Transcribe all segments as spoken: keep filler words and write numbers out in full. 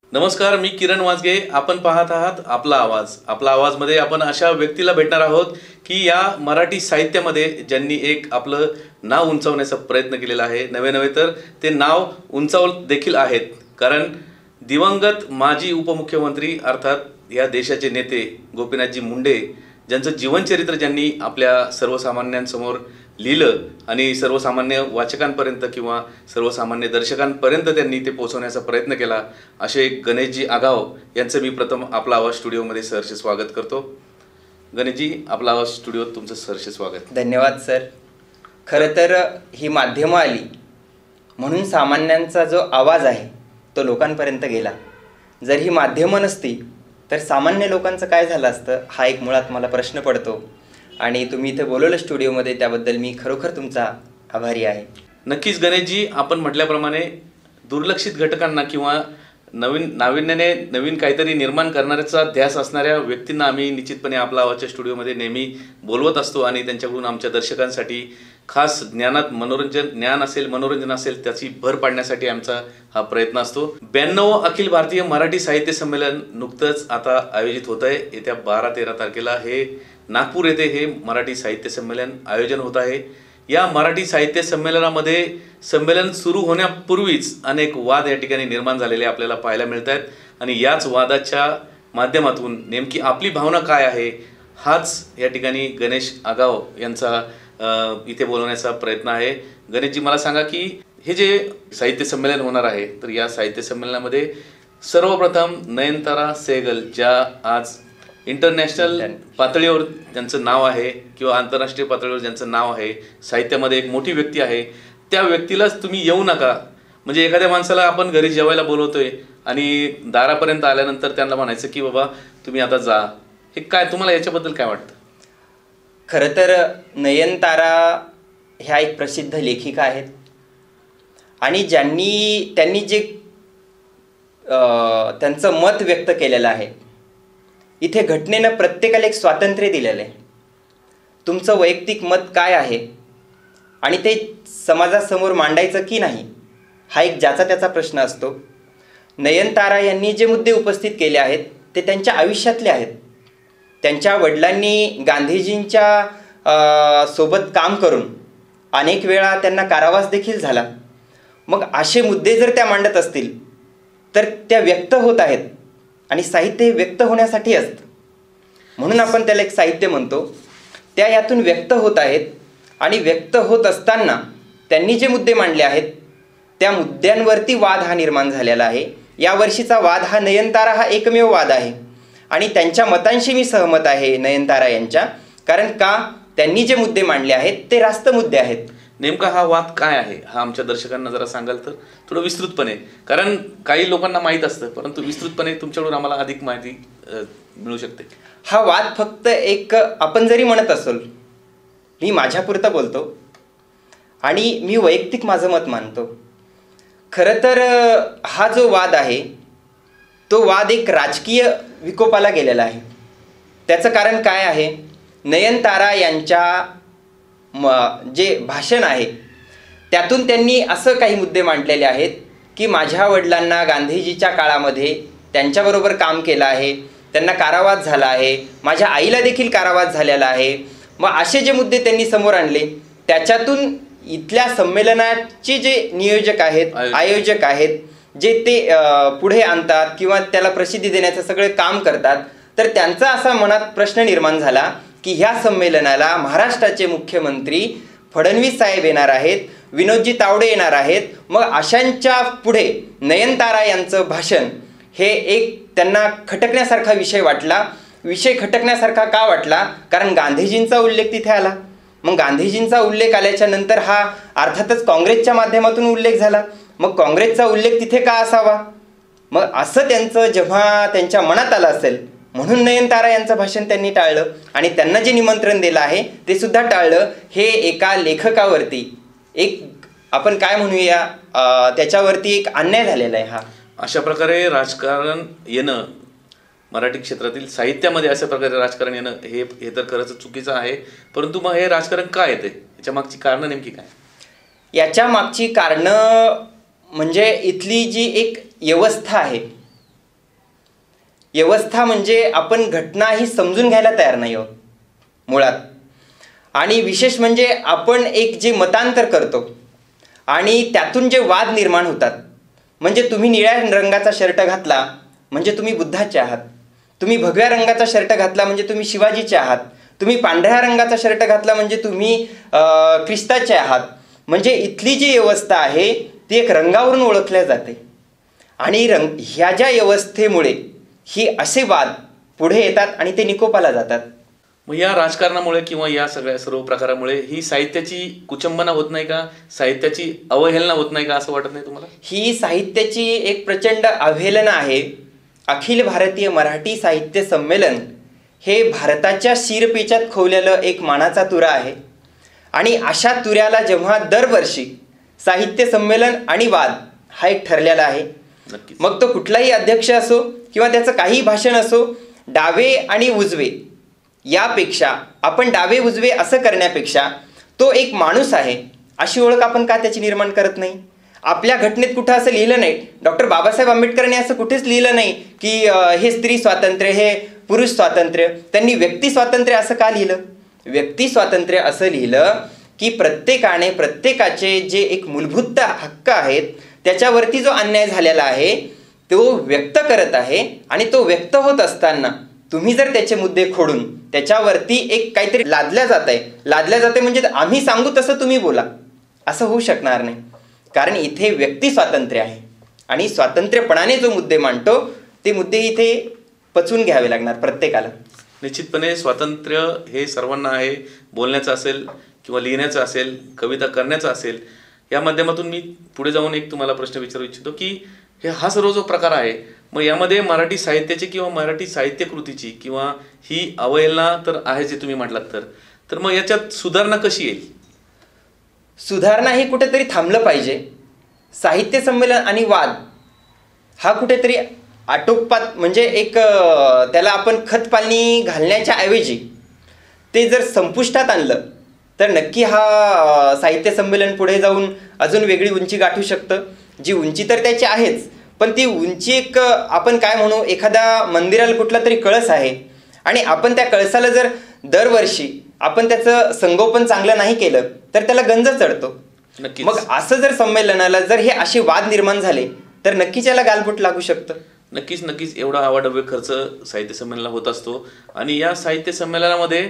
नमस्कार, मी किरण वाजगे. आपण पाहत आहात आपला आवाज. आपला आवाजमध्ये आपण अशा व्यक्तीला भेटणार आहोत की या मराठी साहित्यामध्ये ज्यांनी एक आपलं नाव उंचावण्याचा प्रयत्न केलेला आहे. नवे नवे तर ते नाव उंचावत देखील आहेत. कारण दिवंगत माजी उपमुख्यमंत्री अर्थात या देशाचे नेते गोपीनाथजी मुंडे ज्यांचं जीवनचरित्र ज्यांनी आपल्या सर्वसामान्यांसमोर लिहिलं आणि सर्वसामान्य वाचकांपर्यंत किंवा सर्वसामान्य दर्शकांपर्यंत त्यांनी ते पोहोचवण्याचा प्रयत्न केला, असे गणेशजी आघाव यांचं मी प्रथम आपला आवाज स्टुडिओमध्ये सहर्ष स्वागत करतो. गणेशजी, आपला आवाज स्टुडिओत तुमचं सहर्ष स्वागत. धन्यवाद सर. खरं तर ही माध्यमं आली म्हणून सामान्यांचा जो आवाज आहे तो लोकांपर्यंत गेला. जर ही माध्यमं नसती तर सामान्य लोकांचं काय झालं असतं, हा एक मुळात मला प्रश्न पडतो. आणि तुम्ही इथे बोलवलं स्टुडिओमध्ये, त्याबद्दल मी खरोखर तुमचा आभारी आहे. नक्कीच गणेशजी, आपण म्हटल्याप्रमाणे दुर्लक्षित घटकांना किंवा नवीन नाविन्याने नवीन काहीतरी निर्माण करण्याचा ध्यास असणाऱ्या व्यक्तींना आम्ही निश्चितपणे आपला आवाजच्या स्टुडिओमध्ये नेहमी बोलवत असतो आणि त्यांच्याकडून आमच्या दर्शकांसाठी खास ज्ञानात मनोरंजन ज्ञान असेल मनोरंजन असेल त्याची भर पाडण्यासाठी आमचा हा प्रयत्न असतो. ब्याण्णव अखिल भारतीय मराठी साहित्य संमेलन नुकतंच आता आयोजित होत आहे. येत्या बारा तेरा तारखेला हे नागपूर येथे हे मराठी साहित्य संमेलन आयोजन होत आहे. या मराठी साहित्य संमेलनामध्ये संमेलन सुरू होण्यापूर्वीच अनेक वाद या ठिकाणी निर्माण झालेले आपल्याला पाहायला मिळत आहेत आणि याच वादाच्या माध्यमातून नेमकी आपली भावना काय आहे हाच या ठिकाणी गणेश आघाव यांचा इथे बोलवण्याचा प्रयत्न आहे. गणेशजी, मला सांगा की हे जे साहित्य संमेलन होणार आहे तर या साहित्य संमेलनामध्ये सर्वप्रथम नयनतारा सहगल, ज्या आज इंटरनॅशनल पातळीवर ज्यांचं नाव आहे किंवा आंतरराष्ट्रीय पातळीवर ज्यांचं नाव आहे, साहित्यामध्ये एक मोठी व्यक्ती आहे, त्या व्यक्तीलाच तुम्ही येऊ नका. म्हणजे एखाद्या माणसाला आपण घरी जेवायला बोलवतोय आणि दारापर्यंत आल्यानंतर त्यांना म्हणायचं की बाबा तुम्ही आता जा. हे काय, तुम्हाला याच्याबद्दल काय वाटतं? खरं तर नयनतारा ह्या एक प्रसिद्ध लेखिका आहेत आणि ज्यांनी त्यांनी जे त्यांचं मत व्यक्त केलेलं आहे, इथे घटनेनं प्रत्येकाला एक स्वातंत्र्य दिलेलं आहे. तुमचं वैयक्तिक मत काय आहे आणि ते समाजासमोर मांडायचं की नाही, हा एक ज्याचा त्याचा प्रश्न असतो. नयनतारा यांनी जे मुद्दे उपस्थित केले आहेत ते त्यांच्या आयुष्यातले आहेत. त्यांच्या वडिलांनी गांधीजींच्या सोबत काम करून अनेक वेळा त्यांना कारावास देखील झाला. मग असे मुद्दे जर त्या मांडत असतील तर त्या व्यक्त होत आहेत आणि साहित्य हे व्यक्त होण्यासाठी असतं, म्हणून आपण त्याला एक साहित्य म्हणतो. त्या यातून व्यक्त होत आहेत आणि व्यक्त होत असताना त्यांनी जे मुद्दे मांडले आहेत त्या मुद्द्यांवरती वाद हा निर्माण झालेला आहे. यावर्षीचा वाद हा नयनतारा हा एकमेव वाद आहे आणि त्यांच्या मतांशी मी सहमत आहे नयनतारा यांच्या. कारण का, त्यांनी जे मुद्दे मांडले आहेत ते रास्त मुद्दे आहेत. नेमका हा वाद काय आहे हा आमच्या दर्शकांना जरा सांगाल तर थोडं विस्तृतपणे, कारण काही लोकांना माहीत असतं परंतु विस्तृतपणे तुमच्याकडून आम्हाला अधिक माहिती मिळू शकते. हा वाद फक्त एक, आपण जरी म्हणत असोल, मी माझ्यापुरतं बोलतो आणि मी वैयक्तिक माझं मत मानतो. खरं तर हा जो वाद आहे तो वाद एक राजकीय विकोपाला गेलेला आहे. त्याचं कारण काय आहे, नयनतारा यांच्या म जे भाषण आहे त्यातून त्यांनी असं काही मुद्दे मांडलेले आहेत की माझ्या वडिलांना गांधीजीच्या काळामध्ये त्यांच्याबरोबर काम केलं आहे, त्यांना कारावास झाला आहे, माझ्या आईला देखील कारावास झालेला आहे. मग असे जे मुद्दे त्यांनी समोर आणले त्याच्यातून इथल्या संमेलनाचे जे नियोजक आहेत, आयोजक आहेत, जे ते पुढे आणतात किंवा त्याला प्रसिद्धी देण्याचं सगळे काम करतात, तर त्यांचा असा मनात प्रश्न निर्माण झाला की ह्या संमेलनाला महाराष्ट्राचे मुख्यमंत्री फडणवीस साहेब येणार आहेत, विनोदजी तावडे येणार आहेत. मग अशांच्या पुढे नयनतारा यांचं भाषण हे एक त्यांना खटकण्यासारखा विषय वाटला. विषय खटकण्यासारखा का वाटला, कारण गांधीजींचा उल्लेख तिथे आला. मग गांधीजींचा उल्लेख आल्याच्या नंतर हा अर्थातच काँग्रेसच्या माध्यमातून उल्लेख झाला. मग काँग्रेसचा उल्लेख तिथे का असावा, मग असं त्यांचं जेव्हा त्यांच्या मनात आलं असेल म्हणून नयनतारा यांचं भाषण त्यांनी टाळलं आणि त्यांना जे निमंत्रण दिलं आहे ते सुद्धा टाळलं. हे एका लेखकावरती एक आपण काय म्हणूया त्याच्यावरती एक अन्याय झालेला आहे. हा अशा प्रकारे राजकारण येणं मराठी क्षेत्रातील साहित्यामध्ये अशा प्रकारे राजकारण येणं हे हे तर खरंच चुकीचं आहे. परंतु मग हे राजकारण का येते, याच्या मागची कारणं नेमकी काय? याच्या मागची कारणं म्हणजे इथली जी एक व्यवस्था आहे व्यवस्था म्हणजे आपण घटना ही समजून घ्यायला तयार नाही आहोत मुळात. आणि विशेष म्हणजे आपण एक जे मतांतर करतो आणि त्यातून जे वाद निर्माण होतात. म्हणजे तुम्ही निळ्या रंगाचा शर्ट घातला म्हणजे तुम्ही बुद्धाचे आहात, तुम्ही भगव्या रंगाचा शर्ट घातला म्हणजे तुम्ही शिवाजीचे आहात, तुम्ही पांढऱ्या रंगाचा शर्ट घातला म्हणजे तुम्ही ख्रिस्ताचे आहात. म्हणजे इथली जी व्यवस्था आहे ती एक रंगावरून ओळखल्या जाते. आणि रंग ह्या ज्या व्यवस्थेमुळे ही असे वाद पुढे येतात आणि ते निकोपाला जातात. मग या राजकारणामुळे किंवा या सगळ्या सर्व प्रकारामुळे ही साहित्याची कुचंबना होत नाही का, साहित्याची अवहेलना होत नाही का, असं वाटत नाही तुम्हाला? ही साहित्याची एक प्रचंड अवहेलना आहे. अखिल भारतीय मराठी साहित्य संमेलन हे भारताच्या शिरपेचात खोवलेलं एक मानाचा तुरा आहे. आणि अशा तुऱ्याला जेव्हा दरवर्षी साहित्य संमेलन आणि वाद हा एक ठरलेला आहे. मग तो कुठलाही अध्यक्ष असो किंवा त्याचं काही भाषण असो, डावे आणि उजवे यापेक्षा आपण डावे उजवे असं करण्यापेक्षा तो एक माणूस आहे अशी ओळख आपण का त्याची निर्माण करत नाही? आपल्या घटनेत कुठं असं लिहिलं नाही, डॉक्टर बाबासाहेब आंबेडकरांनी असं कुठेच लिहिलं नाही की हे स्त्री स्वातंत्र्य, हे पुरुष स्वातंत्र्य. त्यांनी व्यक्ती स्वातंत्र्य असं का लिहिलं? व्यक्ती स्वातंत्र्य असं लिहिलं की प्रत्येकाने प्रत्येकाचे जे एक मूलभूत हक्क आहेत त्याच्यावरती जो अन्याय झालेला आहे तो व्यक्त करत आहे. आणि तो व्यक्त होत असताना तुम्ही जर त्याचे मुद्दे खोडून त्याच्यावरती एक काहीतरी लादल्या जात आहे लादल्या जाते म्हणजे आम्ही सांगू तसं तुम्ही बोला, असं होऊ शकणार नाही. कारण इथे व्यक्ती स्वातंत्र्य आहे आणि स्वातंत्र्यपणाने जो मुद्दे मांडतो ते मुद्दे इथे पचवून घ्यावे लागणार प्रत्येकाला. निश्चितपणे स्वातंत्र्य हे सर्वांना आहे, बोलण्याचं असेल किंवा लिहिण्याचं असेल, कविता करण्याचं असेल. या माध्यमातून मी पुढे जाऊन एक तुम्हाला प्रश्न विचारू इच्छितो की हे हा सर्व जो प्रकार आहे मग यामध्ये मराठी साहित्याची किंवा मराठी साहित्य कृतीची किंवा ही अवहेलना तर आहे जे तुम्ही म्हटलात, तर तर मग याच्यात सुधारणा कशी येईल? सुधारणा ही कुठेतरी थांबलं पाहिजे. साहित्य संमेलन आणि वाद हा कुठेतरी आटोपात म्हणजे एक त्याला आपण खतपाणी घालण्याच्या ऐवजी ते जर संपुष्टात आणलं तर नक्की हा साहित्य संमेलन पुढे जाऊन अजून वेगळी उंची गाठू शकतं. जी उंची तर त्याची आहेच, पण ती उंची एक आपण काय म्हणू, एखाद्या मंदिराला कुठला तरी कळस आहे आणि आपण त्या कळसाला जर दरवर्षी आपण त्याचं संगोपन चांगलं नाही केलं तर त्याला गंज चढतो. मग असं जर संमेलनाला जर हे असे वाद निर्माण झाले तर नक्कीच याला गालबोट लागू शकतं. नक्कीच नक्कीच एवढा अवाढव्य खर्च साहित्य संमेलनाला होत असतो. आणि या साहित्य संमेलनामध्ये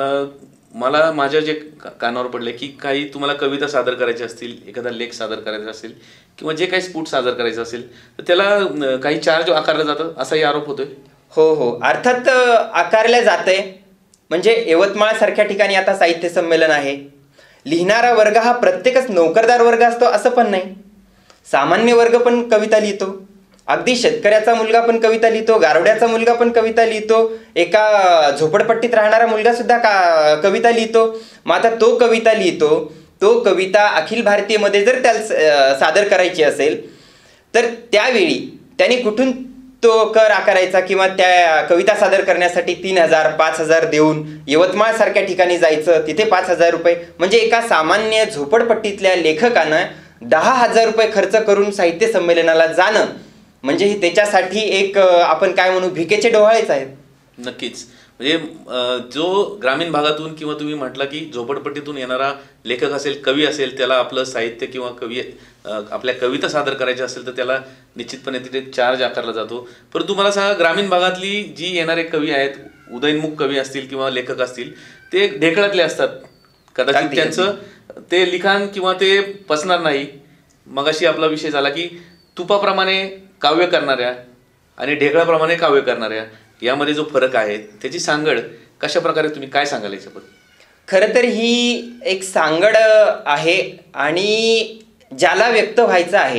मला माझ्या जे कानावर पडले की काही तुम्हाला कविता सादर करायची असतील, एखादा लेख सादर करायचा असेल किंवा जे काही स्फुट सादर करायचं असेल तर त्याला काही चार्ज आकारलं जातं असाही आरोप होतोय. हो हो अर्थात आकारल्या जातंय. म्हणजे यवतमाळसारख्या ठिकाणी आता साहित्य संमेलन आहे. लिहिणारा वर्ग हा प्रत्येकच नोकरदार वर्ग असतो असं पण नाही. सामान्य वर्ग पण कविता लिहितो. अगदी शेतकऱ्याचा मुलगा पण कविता लिहितो, गारवड्याचा मुलगा पण कविता लिहितो, एका झोपडपट्टीत राहणारा मुलगा सुद्धा का कविता लिहितो. मग आता तो कविता लिहितो, तो कविता अखिल भारतीयमध्ये जर त्याला सादर करायची असेल तर त्यावेळी त्याने कुठून तो कर आकारायचा किंवा त्या कविता सादर करण्यासाठी तीन हजार पाच हजार देऊन यवतमाळसारख्या ठिकाणी जायचं, तिथे पाच हजार रुपये. म्हणजे एका सामान्य झोपडपट्टीतल्या लेखकानं दहा हजार रुपये खर्च करून साहित्य संमेलनाला जाणं म्हणजे त्याच्यासाठी एक आपण काय म्हणू भिकेचे डोहाळेच आहेत. नक्कीच. म्हणजे जो ग्रामीण भागातून किंवा तुम्ही म्हटला की झोपडपट्टीतून येणारा लेखक असेल, कवी असेल, त्याला आपलं साहित्य किंवा कवी आपल्या कविता सादर करायची असेल तर त्याला निश्चितपणे तिथे चार्ज आकारला जातो. परंतु मला सांगा, ग्रामीण भागातली जी येणारे कवी आहेत, उदयनमुख कवी असतील किंवा लेखक असतील, ते ढेकळातले असतात. कदाचित त्यांचं ते लिखाण किंवा ते पचणार नाही. मगाशी आपला विषय झाला की तुपाप्रमाणे काव्य करणाऱ्या आणि ढेकळाप्रमाणे काव्य करणाऱ्या यामध्ये जो फरक आहे त्याची सांगड कशा प्रकारे तुम्ही काय सांगाल याच्याबद्दल? खरं तर ही एक सांगड आहे आणि ज्याला व्यक्त व्हायचं आहे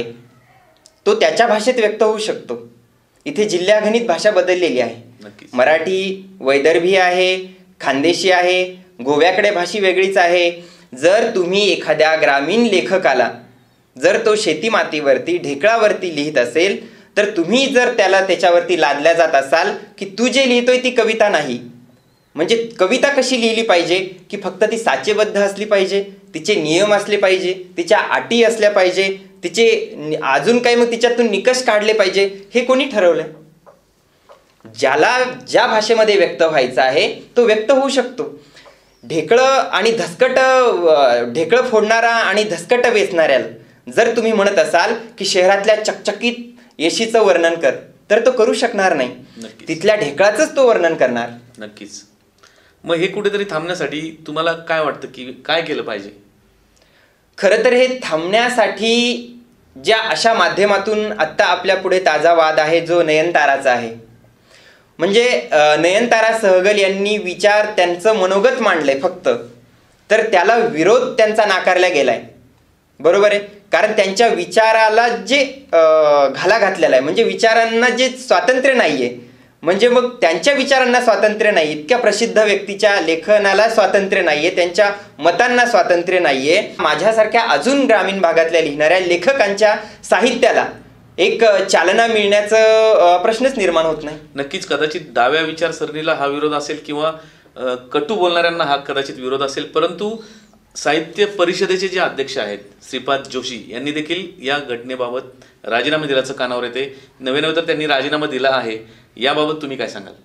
तो त्याच्या भाषेत व्यक्त होऊ शकतो. इथे जिल्ह्यागणित भाषा बदललेली आहे. मराठी वैदर्भी आहे, खानदेशी आहे, गोव्याकडे भाषी वेगळीच आहे. जर तुम्ही एखाद्या ग्रामीण लेखकाला जर तो शेती मातीवरती ढेकळावरती लिहित असेल तर तुम्ही जर त्याला त्याच्यावरती लादल्या जात असाल की तू जे लिहितोय ती कविता नाही. म्हणजे कविता कशी लिहिली पाहिजे की फक्त ती साचेबद्ध असली पाहिजे, तिचे नियम असले पाहिजे, तिच्या अटी असल्या पाहिजे, तिचे अजून काही मग तिच्यातून निकष काढले पाहिजे. हे कोणी ठरवलंय? ज्याला ज्या भाषेमध्ये व्यक्त व्हायचं आहे तो व्यक्त होऊ शकतो. ढेकळं आणि धसकट ढेकळं फोडणारा आणि धसकट वेचणाऱ्याला जर तुम्ही म्हणत असाल की शहरातल्या चकचकीत येशीचं वर्णन कर, तर तो करू शकणार नाही. तिथल्या ढेकळाचंच तो वर्णन करणार. नक्कीच. मग हे कुठेतरी थांबण्यासाठी तुम्हाला काय वाटतं की काय केलं पाहिजे? खरं तर हे थांबण्यासाठी ज्या अशा माध्यमातून आत्ता आपल्या पुढे ताजा वाद आहे जो नयनताराचा आहे. म्हणजे नयनतारा सहगल यांनी विचार त्यांचं मनोगत मांडलंय फक्त, तर त्याला विरोध त्यांचा नाकारला गेलाय. बरोबर आहे, कारण त्यांच्या विचाराला जे घाला घातलेला आहे, म्हणजे विचारांना जे स्वातंत्र्य नाहीये, म्हणजे मग त्यांच्या विचारांना स्वातंत्र्य नाही, इतक्या प्रसिद्ध व्यक्तीच्या लेखनाला स्वातंत्र्य नाहीये, त्यांच्या मतांना स्वातंत्र्य नाहीये. माझ्यासारख्या अजून ग्रामीण भागातल्या लिहिणाऱ्या लेखकांच्या साहित्याला एक चालना मिळण्याचा प्रश्नच निर्माण होत नाही. नक्कीच. कदाचित डाव्या विचारसरणीला हा विरोध असेल किंवा कटू बोलणाऱ्यांना हा कदाचित विरोध असेल, परंतु साहित्य परिषदेचे जे अध्यक्ष आहेत श्रीपाद जोशी यांनी देखील या घटनेबाबत राजीनामा दिल्याचं कानावर येते. नव्हे नव्हे तर त्यांनी राजीनामा दिला आहे. याबाबत तुम्ही काय सांगाल?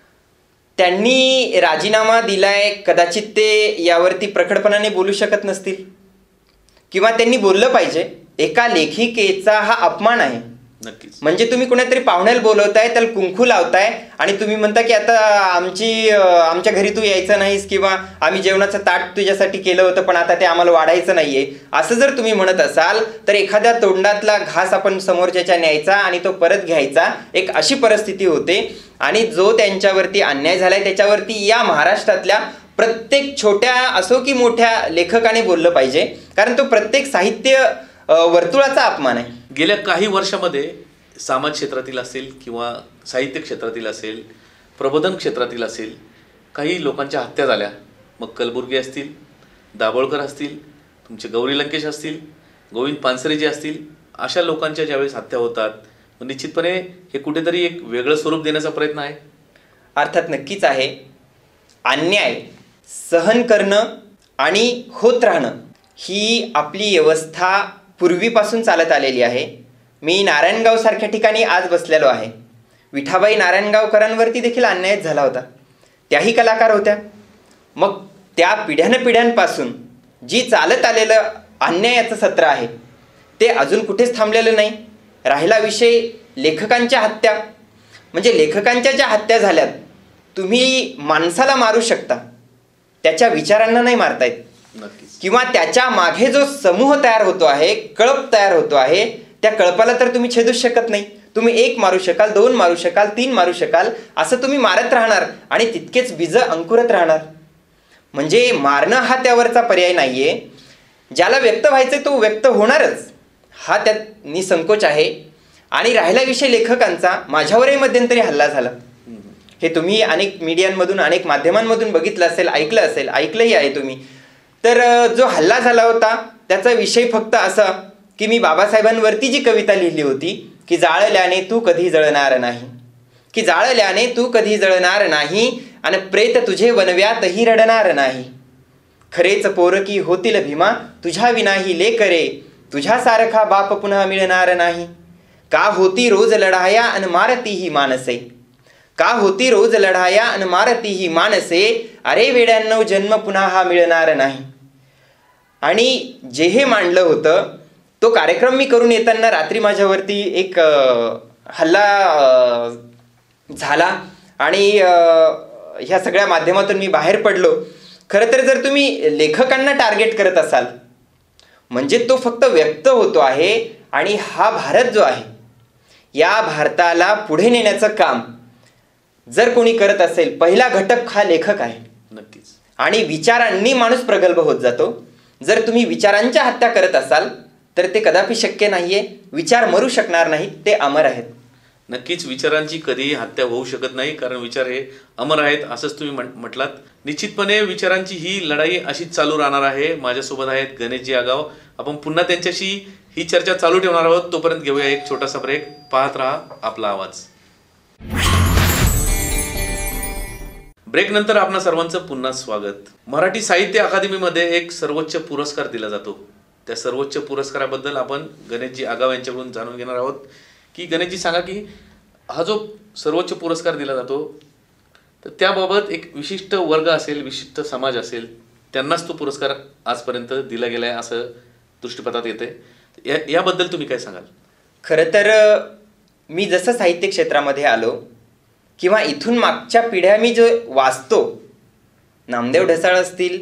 त्यांनी राजीनामा दिलाय, कदाचित ते यावरती प्रकटपणाने बोलू शकत नसतील, किंवा त्यांनी बोललं पाहिजे. एका लेखिकेचा हा अपमान आहे. नक्कीच. म्हणजे तुम्ही कुणातरी पाहुण्याला बोलवताय, त्याला कुंकू लावताय आणि तुम्ही म्हणता की आता आमची आमच्या घरी तू यायचं नाहीस, किंवा आम्ही जेवणाचं ताट तुझ्यासाठी केलं होतं पण आता ते आम्हाला वाढायचं नाहीये, असं जर तुम्ही म्हणत असाल तर एखाद्या तोंडातला घास आपण समोरच्याच्या न्यायचा आणि तो परत घ्यायचा, एक अशी परिस्थिती होते. आणि जो त्यांच्यावरती अन्याय झालाय त्याच्यावरती या महाराष्ट्रातल्या प्रत्येक छोट्या असो की मोठ्या लेखकाने बोललं पाहिजे, कारण तो प्रत्येक साहित्य वर्तुळाचा अपमान आहे. गेल्या काही वर्षामध्ये समाज क्षेत्रातील असेल किंवा साहित्य क्षेत्रातील असेल, प्रबोधन क्षेत्रातील असेल, काही लोकांच्या हत्या झाल्या. मग कलबुर्गी असतील, दाभोळकर असतील, तुमचे गौरी लंकेश असतील, गोविंद पानसरे जे असतील, अशा लोकांच्या ज्यावेळेस हत्या होतात, मग निश्चितपणे हे कुठेतरी एक वेगळं स्वरूप देण्याचा प्रयत्न आहे. अर्थात नक्कीच आहे. अन्याय सहन करणं आणि होत राहणं ही आपली व्यवस्था पूर्वीपासून चालत आलेली आहे. मी नारायणगाव सारख्या ठिकाणी आज बसलेलो आहे. विठाबाई नारायणगावकरांवरती देखील अन्याय झाला होता, त्याही कलाकार होत्या. मग त्या पिढ्यान पिढ्यांपासून जी चालत आलेलं अन्यायाचं सत्र आहे ते अजून कुठेच थांबलेलं नाही. राहिला विषय लेखकांच्या हत्या, म्हणजे लेखकांच्या ज्या हत्या झाल्यात, तुम्ही माणसाला मारू शकता, त्याच्या विचारांना नाही मारतायत. किंवा त्याच्या मागे जो समूह तयार होतो आहे, कळप तयार होतो आहे, त्या कळपाला तर तुम्ही छेदूच शकत नाही. तुम्ही एक मारू शकाल, दोन मारू शकाल, तीन मारू शकाल, असं तुम्ही मारत राहणार आणि तितकेच बीज अंकुरत राहणार. म्हणजे मारणं हा त्यावरचा पर्याय नाहीये. ज्याला व्यक्त व्हायचं तो व्यक्त होणारच, हा त्यात निसंकोच आहे. आणि राहिला विषय लेखकांचा, माझ्यावरही मध्यंतरी हल्ला झाला. हे तुम्ही अनेक मीडियांमधून, अनेक माध्यमांमधून बघितलं असेल, ऐकलं असेल, ऐकलंही आहे तुम्ही. तर जो हल्ला झाला होता त्याचा विषय फक्त असा की मी बाबासाहेबांवरती जी कविता लिहिली होती की जाळल्याने तू कधी जळणार नाही, की जाळल्याने तू कधी जळणार नाही, आणि प्रेत तुझे वनव्यातही रडणार नाही. खरेच पोरकी होतील भीमा तुझ्या विनाही लेकरे, तुझ्यासारखा बाप पुन्हा मिळणार नाही. का होती रोज लढाया अन मारती ही मानसे, का होती रोज लढाया अन मारती ही मानसे, अरे वेड्यांनो जन्म पुन्हा हा मिळणार नाही. आणि जे हे मांडलं होतं तो कार्यक्रम मी करून येताना रात्री माझ्यावरती एक हल्ला झाला आणि ह्या सगळ्या माध्यमातून मी बाहेर पडलो. खरं तर जर तुम्ही लेखकांना टार्गेट करत असाल म्हणजे तो फक्त व्यक्त होतो आहे. आणि हा भारत जो आहे, या भारताला पुढे नेण्याचं काम जर कोणी करत असेल, पहिला घटक हा लेखक आहे. नक्कीच. आणि विचारांनी माणूस प्रगल्भ होत जातो. जर तुम्ही विचारांच्या हत्या करत असाल तर ते कदापि शक्य नाहीये. विचार मरू शकणार नाहीत, ते अमर आहेत. नक्कीच विचारांची कधीही हत्या होऊ शकत नाही, कारण विचार हे अमर आहेत असंच तुम्ही म्हटलात. निश्चितपणे विचारांची ही लढाई अशीच चालू राहणार आहे. माझ्यासोबत आहेत गणेशजी आगाव. आपण पुन्हा त्यांच्याशी ही चर्चा चालू ठेवणार आहोत. तोपर्यंत घेऊया एक छोटासा ब्रेक. पाहत राहा आपला आवाज. ब्रेक नंतर आपणा सर्वांचं पुन्हा स्वागत. मराठी साहित्य अकादमीमध्ये एक सर्वोच्च पुरस्कार दिला जातो. त्या सर्वोच्च पुरस्काराबद्दल आपण गणेशजी आगाव यांच्याकडून जाणून घेणार आहोत की गणेशजी सांगा की हा जो सर्वोच्च पुरस्कार दिला जातो तर त्याबाबत एक विशिष्ट वर्ग असेल, विशिष्ट समाज असेल, त्यांनाच तो पुरस्कार आजपर्यंत दिला गेला आहे असं दृष्टिपथात येते. या याबद्दल तुम्ही काय सांगाल? खरं तर मी जसं साहित्य क्षेत्रामध्ये आलो किंवा इथून मागच्या पिढ्या मी जो वाचतो, नामदेव ढसाळ असतील,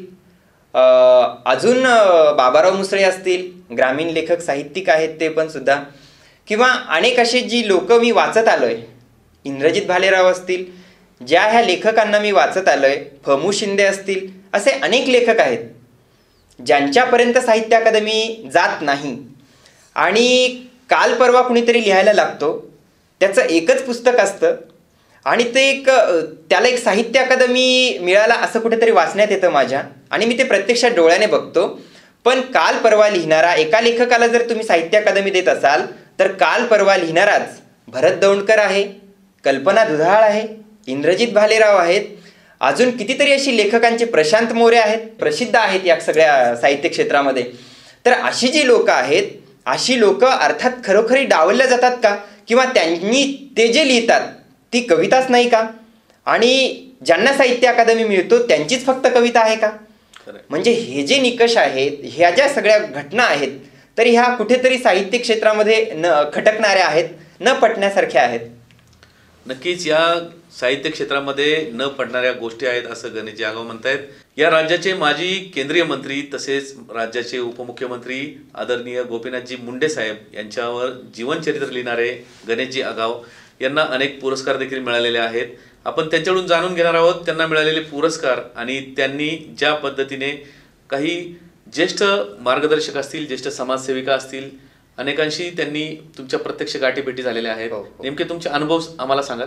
अजून बाबाराव मुसळे असतील, ग्रामीण लेखक साहित्यिक आहेत ते पण सुद्धा, किंवा अनेक असे जी लोक मी वाचत आलोय, इंद्रजित भालेराव असतील, ज्या ह्या लेखकांना मी वाचत आलोय, फमू शिंदे असतील, असे अनेक लेखक आहेत ज्यांच्यापर्यंत साहित्य अकादमी जात नाही. आणि काल परवा कुणीतरी लिहायला लागतो, त्याचं एकच पुस्तक असतं आणि ते एक त्याला एक साहित्य अकादमी मिळाला असं कुठेतरी वाचण्यात येतं माझ्या, आणि मी ते प्रत्यक्षात डोळ्याने बघतो. पण काल परवा लिहिणारा एका लेखकाला जर तुम्ही साहित्य अकादमी देत असाल तर काल परवा लिहिणाराच भरत दौंडकर आहे, कल्पना दुधाळ आहे, इंद्रजित भालेराव आहेत, अजून कितीतरी अशी लेखकांचे, प्रशांत मोरे आहेत, प्रसिद्ध आहेत या सगळ्या साहित्य क्षेत्रामध्ये. तर अशी जी लोक आहेत, अशी लोक अर्थात खरोखरी डावलल्या जातात का? किंवा त्यांनी ते जे लिहितात ती कविताच नाही का? आणि ज्यांना साहित्य अकादमी मिळतो त्यांचीच फक्त कविता आहे का? म्हणजे हे जे निकष आहेत, ह्या ज्या सगळ्या घटना आहेत, तर ह्या कुठेतरी साहित्य क्षेत्रामध्ये न खटकणाऱ्या आहेत, न पटण्यासारख्या आहेत. नक्कीच या साहित्य क्षेत्रामध्ये न पडणाऱ्या गोष्टी आहेत असं गणेश जाधव म्हणतायत. या राज्याचे माजी केंद्रीय मंत्री तसेच राज्याचे उपमुख्यमंत्री आदरणीय गोपीनाथजी मुंडे साहेब यांच्यावर जीवनचरित्र लिहिणारे गणेशजी आगाव यांना अनेक पुरस्कार देखील मिळालेले आहेत. आपण त्यांच्याकडून जाणून घेणार आहोत त्यांना मिळालेले पुरस्कार आणि त्यांनी ज्या पद्धतीने काही ज्येष्ठ मार्गदर्शक असतील, ज्येष्ठ समाजसेविका असतील, अनेकांशी त्यांनी तुमच्या प्रत्यक्ष गाठीभेटी झालेल्या आहेत. नेमके तुमचे अनुभव आम्हाला सांगाल?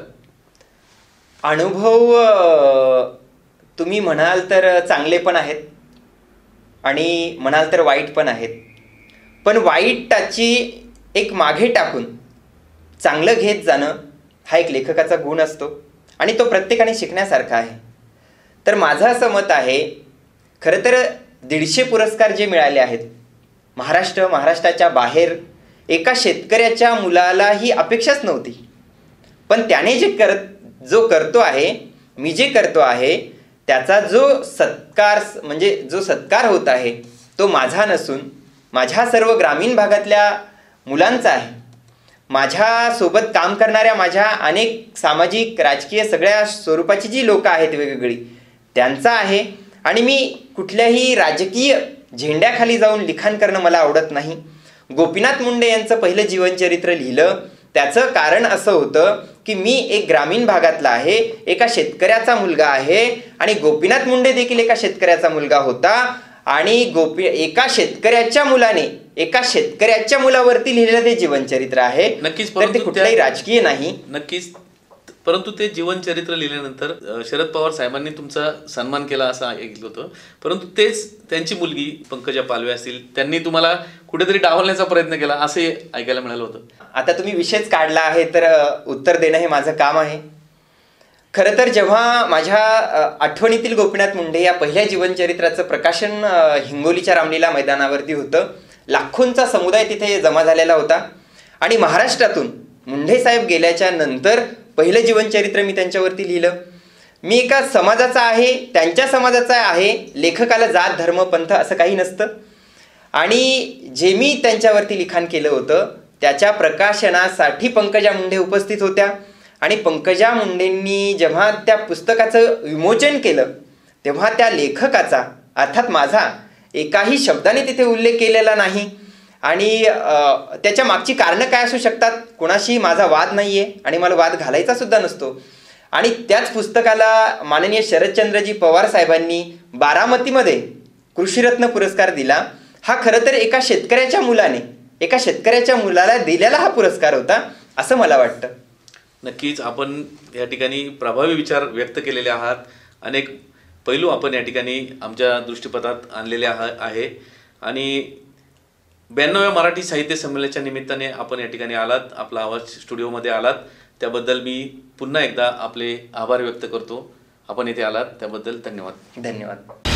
अनुभव तुम्ही म्हणाल तर चांगले पण आहेत आणि म्हणाल तर वाईट पण आहेत. पण वाईटाची एक मागे टाकून चांगलं घेत जाणं हा एक लेखकाचा गुण असतो आणि तो प्रत्येकाने शिकण्यासारखा आहे. तर माझं असं मत आहे, खरं तर दीडशे पुरस्कार जे मिळाले आहेत, महाराष्ट्र महाराष्ट्राच्या बाहेर एका शेतकऱ्याच्या मुलाला ही अपेक्षाच नव्हती. पण त्याने जे करत जो करतो आहे, मी जे करतो आहे, त्याचा जो सत्कार म्हणजे जो सत्कार होत आहे तो माझा नसून माझ्या सर्व ग्रामीण भागातल्या मुलांचा आहे. माझ्यासोबत काम करणाऱ्या माझ्या अनेक सामाजिक, राजकीय सगळ्या स्वरूपाची जी लोकं आहेत वेगवेगळी, त्यांचा आहे. आणि मी कुठल्याही राजकीय झेंड्याखाली जाऊन लिखाण करणं मला आवडत नाही. गोपीनाथ मुंडे यांचं पहिलं जीवनचरित्र लिहिलं त्याचं कारण असं होतं की मी एक ग्रामीण भागातला आहे, एका शेतकऱ्याचा मुलगा आहे आणि गोपीनाथ मुंडे देखील एका शेतकऱ्याचा मुलगा होता. आणि गोपी एका शेतकऱ्याच्या मुलाने एका शेतकऱ्याच्या मुलावरती लिहिलेलं ते जीवनचरित्र आहे. नक्कीच, तर ते कुठलाही राजकीय नाही. नक्कीच, परंतु ते जीवनचरित्र लिहिल्यानंतर शरद पवार साहेबांनी तुमचा सन्मान केला असं ऐकलं होतं. परंतु तेच त्यांची मुलगी पंकजा पालवे असतील, त्यांनी तुम्हाला कुठेतरी डावलण्याचा प्रयत्न केला असे ऐकायला मिळालं होतं. आता तुम्ही विषयच काढला आहे तर उत्तर देणं हे माझं काम आहे. खरं तर जेव्हा माझ्या आठवणीतील गोपीनाथ मुंडे या पहिल्या जीवनचरित्राचं प्रकाशन हिंगोलीच्या रामलीला मैदानावरती होतं. लाखोंचा समुदाय तिथे जमा झालेला होता आणि महाराष्ट्रातून मुंडे साहेब गेल्याच्या नंतर पहिलं जीवनचरित्र मी त्यांच्यावरती लिहिलं. मी एका समाजाचा आहे, त्यांच्या समाजाचा आहे. लेखकाला जात, धर्म, पंथ असं काही नसतं. आणि जे मी त्यांच्यावरती लिखाण केलं होतं त्याच्या प्रकाशनासाठी पंकजा मुंडे उपस्थित होत्या. आणि पंकजा मुंडेंनी जेव्हा त्या पुस्तकाचं विमोचन केलं तेव्हा त्या लेखकाचा, अर्थात माझा, एकाही शब्दाने तिथे उल्लेख केलेला नाही. आणि त्याच्या मागची कारणं काय असू शकतात, कोणाशी माझा वाद नाही आहे आणि मला वाद घालायचा सुद्धा नसतो. आणि त्याच पुस्तकाला माननीय शरदचंद्रजी पवार साहेबांनी बारामतीमध्ये कृषीरत्न पुरस्कार दिला. हा खरं तर एका शेतकऱ्याच्या मुलाने एका शेतकऱ्याच्या मुलाला दिलेला हा पुरस्कार होता असं मला वाटतं. नक्कीच, आपण या ठिकाणी प्रभावी विचार व्यक्त केलेले आहात. अनेक पैलू आपण या ठिकाणी आमच्या दृष्टिपथात आणलेले आहे. आणि ब्याण्णव्या मराठी साहित्य संमेलनाच्या निमित्ताने आपण या ठिकाणी आलात, आपला आवाज स्टुडिओमध्ये आलात, त्याबद्दल मी पुन्हा एकदा आपले आभार व्यक्त करतो. आपण इथे आलात त्याबद्दल धन्यवाद. धन्यवाद.